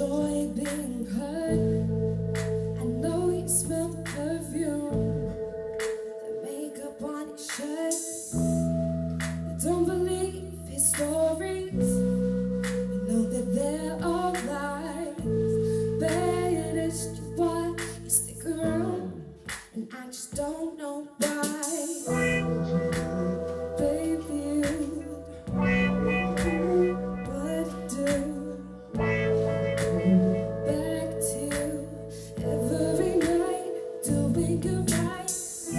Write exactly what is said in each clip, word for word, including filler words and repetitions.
enjoy being hurt. I know you smell the perfume, the makeup on your shirt. You don't believe his stories, you know that they're all lies. But it's just why you stick around, and I just don't know why. Baby, what to do? Back to you every night, doing you right.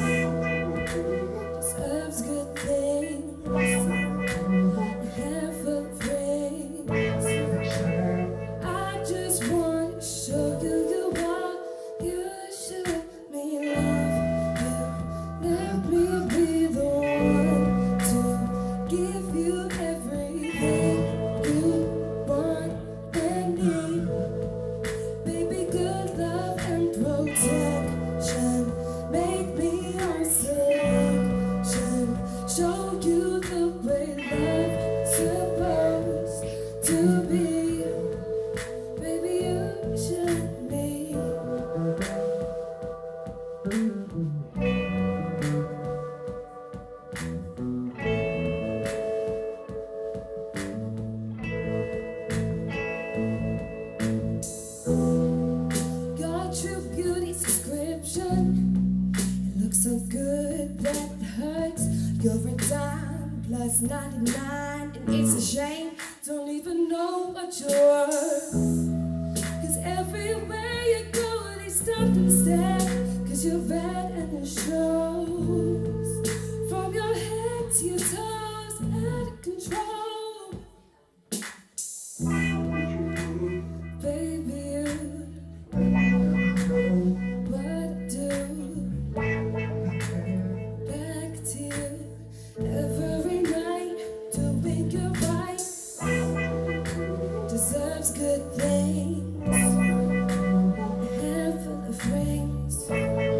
Deserves good things, a handful of rings. I just want to show you you are. You should me love you. Let me be the one to give you everything you want and need. Baby, good love and protection make me your selection. Show you the way love's supposed to be. Baby, you should me. Your true beauty's description, it looks so good that it hurts. You're a dime plus ninety-nine, and it's a shame, don't even know what you're worth. Cause everywhere you go they stop and stare, cause you're red and it shows. From your head to your toes, out of control. Baby, what do? Back to you every night, doing you right. Deserves good things, a handful of rings.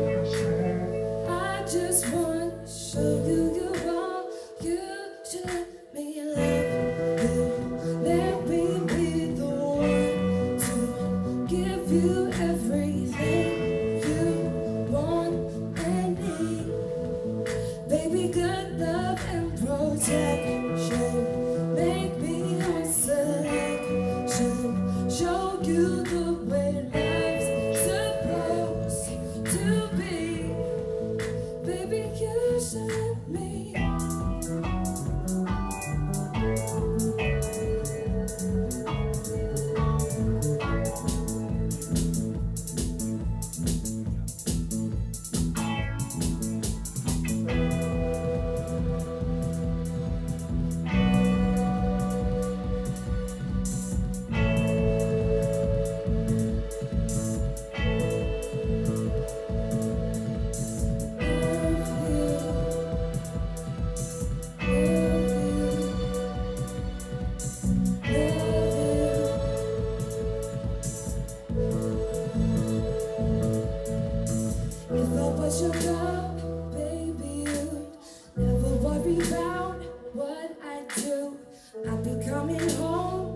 I just want to show you you are. You should me love you. Let me be the one to give you everything you want and need. Baby, good love and protection make me your selection. Show you the way love's supposed to be. Baby, you should me. Your girl, baby, you'd never worry about what I do. I'll be coming home